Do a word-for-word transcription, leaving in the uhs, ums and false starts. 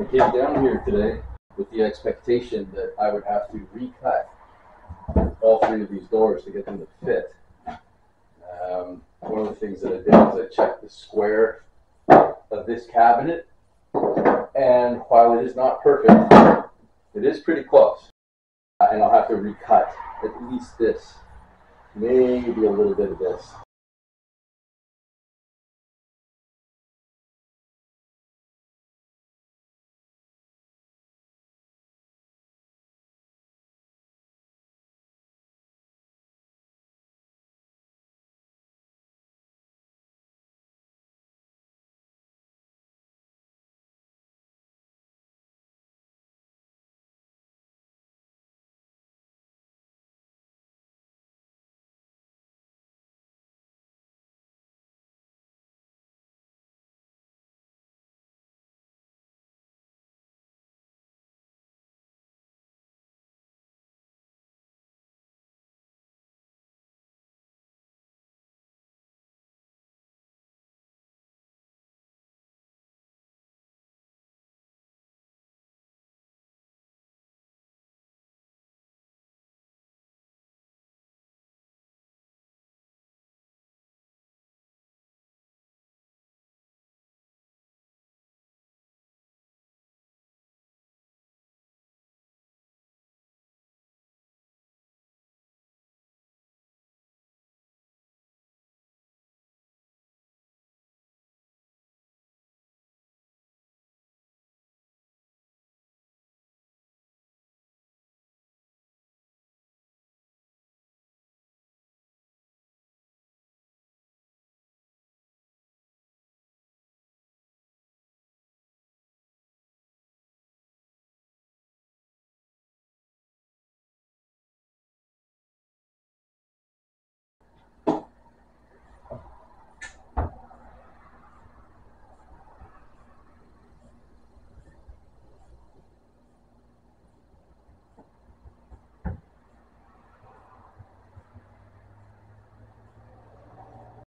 I came down here today with the expectation that I would have to recut all three of these doors to get them to fit. Um, one of the things that I did is I checked the square of this cabinet, and while it is not perfect, it is pretty close. Uh, and I'll have to recut at least this, maybe a little bit of this.